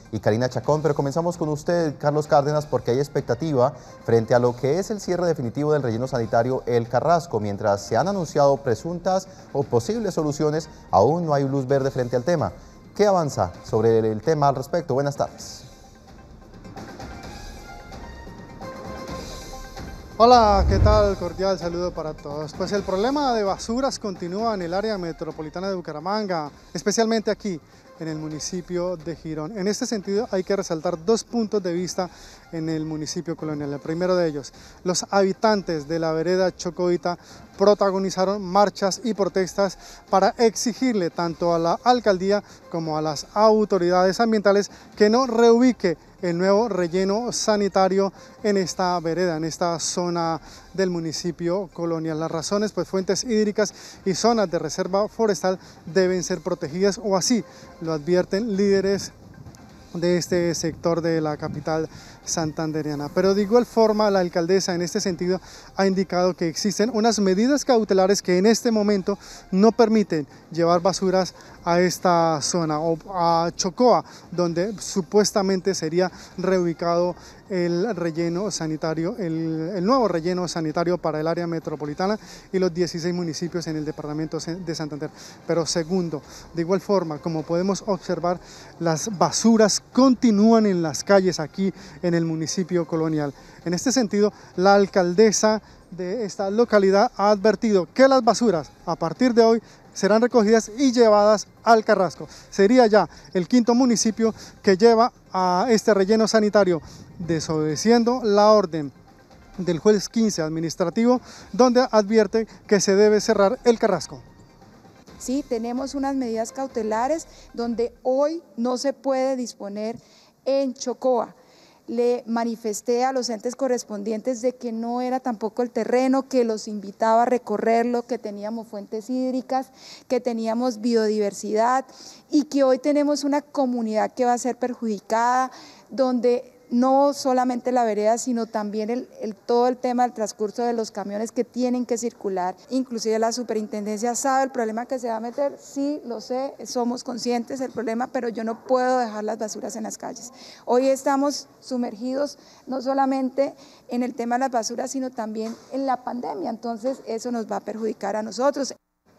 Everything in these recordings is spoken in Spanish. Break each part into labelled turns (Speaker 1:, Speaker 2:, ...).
Speaker 1: y Karina Chacón, pero comenzamos con usted, Carlos Cárdenas, porque hay expectativa frente a lo que es el cierre definitivo del relleno sanitario El Carrasco. Mientras se han anunciado presuntas o posibles soluciones, aún no hay luz verde frente al tema. ¿Qué avanza sobre el tema al respecto? Buenas tardes.
Speaker 2: Hola, ¿qué tal? Cordial saludo para todos. Pues el problema de basuras continúa en el área metropolitana de Bucaramanga, especialmente aquí en el municipio de Girón. En este sentido hay que resaltar dos puntos de vista en el municipio colonial. El primero de ellos, los habitantes de la vereda Chocoita protagonizaron marchas y protestas para exigirle tanto a la alcaldía como a las autoridades ambientales que no reubique el nuevo relleno sanitario en esta vereda, en esta zona del municipio colonial. Las razones, pues fuentes hídricas y zonas de reserva forestal deben ser protegidas, o así lo advierten líderes de este sector de la capital santandereana. Pero de igual forma, la alcaldesa en este sentido ha indicado que existen unas medidas cautelares que en este momento no permiten llevar basuras a esta zona o a Chocoa, donde supuestamente sería reubicado el relleno sanitario, el nuevo relleno sanitario para el área metropolitana y los 16 municipios en el departamento de Santander. Pero segundo, de igual forma, como podemos observar, las basuras continúan en las calles aquí en el municipio colonial. En este sentido, la alcaldesa de esta localidad ha advertido que las basuras a partir de hoy serán recogidas y llevadas al Carrasco. Sería ya el quinto municipio que lleva a este relleno sanitario, desobedeciendo la orden del juez 15 administrativo, donde advierte que se debe cerrar el Carrasco.
Speaker 3: Sí, tenemos unas medidas cautelares donde hoy no se puede disponer en Chocoa. Le manifesté a los entes correspondientes de que no era tampoco el terreno, que los invitaba a recorrerlo, que teníamos fuentes hídricas, que teníamos biodiversidad y que hoy tenemos una comunidad que va a ser perjudicada, donde no solamente la vereda, sino también todo el tema del transcurso de los camiones que tienen que circular. Inclusive la superintendencia sabe el problema que se va a meter, sí, lo sé, somos conscientes del problema, pero yo no puedo dejar las basuras en las calles. Hoy estamos sumergidos no solamente en el tema de las basuras, sino también en la pandemia, entonces eso nos va a perjudicar a nosotros.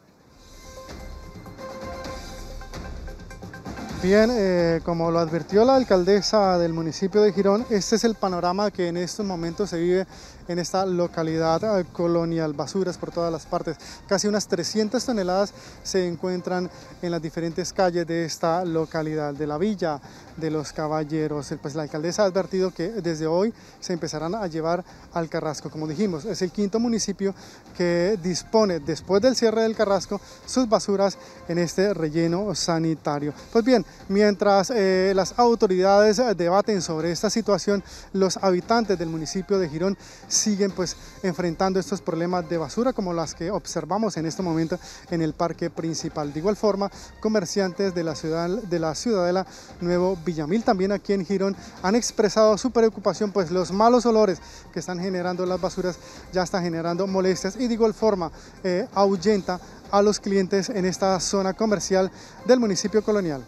Speaker 2: Bien, como lo advirtió la alcaldesa del municipio de Girón, este es el panorama que en estos momentos se vive en esta localidad colonial. Basuras por todas las partes. Casi unas 300 toneladas se encuentran en las diferentes calles de esta localidad, de la Villa de los Caballeros. Pues la alcaldesa ha advertido que desde hoy se empezarán a llevar al Carrasco. Como dijimos, es el quinto municipio que dispone, después del cierre del Carrasco, sus basuras en este relleno sanitario. Pues bien, mientras las autoridades debaten sobre esta situación, los habitantes del municipio de Girón siguen pues enfrentando estos problemas de basura como las que observamos en este momento en el parque principal. De igual forma, comerciantes de la ciudadela Nuevo Villamil, también aquí en Girón, han expresado su preocupación, pues los malos olores que están generando las basuras ya están generando molestias y de igual forma ahuyenta a los clientes en esta zona comercial del municipio colonial.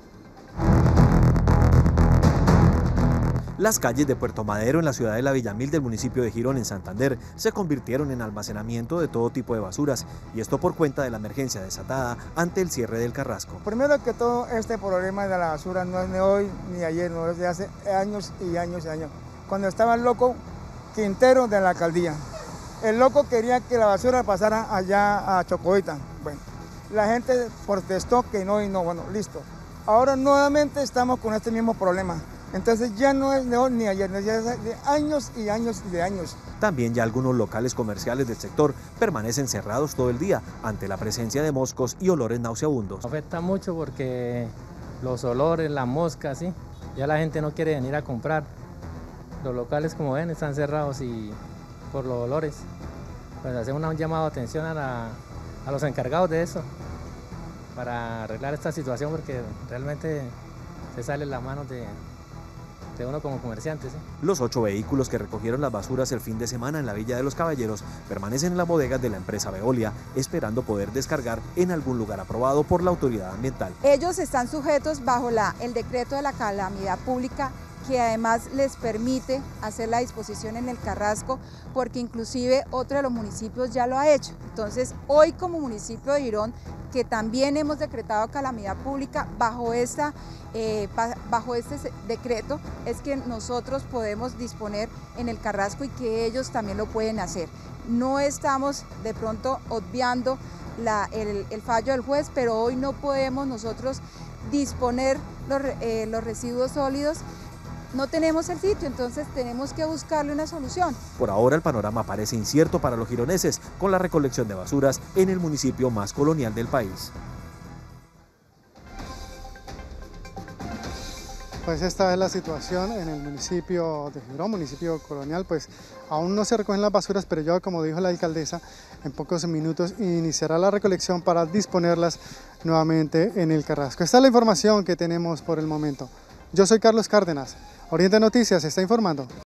Speaker 4: Las calles de Puerto Madero en la ciudad de la Villamil del municipio de Girón en Santander se convirtieron en almacenamiento de todo tipo de basuras y esto por cuenta de la emergencia desatada ante el cierre del Carrasco.
Speaker 5: Primero que todo, este problema de la basura no es de hoy ni ayer, no es de hace años y años y años. Cuando estaba el loco Quintero de la alcaldía, el loco quería que la basura pasara allá a Chocoita. Bueno, la gente protestó que no y no, bueno, listo. Ahora nuevamente estamos con este mismo problema. Entonces ya no es de hoy ni ayer, ya es de años y años y de años.
Speaker 4: También ya algunos locales comerciales del sector permanecen cerrados todo el día ante la presencia de moscos y olores nauseabundos.
Speaker 6: Afecta mucho porque los olores, las moscas, ¿sí? Ya la gente no quiere venir a comprar. Los locales, como ven, están cerrados y por los olores. Pues hacemos un llamado de atención a los encargados de eso para arreglar esta situación porque realmente se sale las manos de uno como comerciante. ¿Sí?
Speaker 4: Los 8 vehículos que recogieron las basuras el fin de semana en la Villa de los Caballeros permanecen en las bodegas de la empresa Veolia, esperando poder descargar en algún lugar aprobado por la autoridad ambiental.
Speaker 3: Ellos están sujetos bajo el decreto de la calamidad pública, que además les permite hacer la disposición en el Carrasco, porque inclusive otro de los municipios ya lo ha hecho. Entonces, hoy como municipio de Girón, que también hemos decretado calamidad pública bajo este decreto, es que nosotros podemos disponer en el Carrasco y que ellos también lo pueden hacer. No estamos de pronto obviando el fallo del juez, pero hoy no podemos nosotros disponer los residuos sólidos. No tenemos el sitio, entonces tenemos que buscarle una solución.
Speaker 4: Por ahora el panorama parece incierto para los gironeses, con la recolección de basuras en el municipio más colonial del país.
Speaker 2: Pues esta es la situación en el municipio de Girón, municipio colonial. Pues aún no se recogen las basuras, pero ya, como dijo la alcaldesa, en pocos minutos iniciará la recolección para disponerlas nuevamente en el Carrasco. Esta es la información que tenemos por el momento. Yo soy Carlos Cárdenas. Oriente Noticias está informando.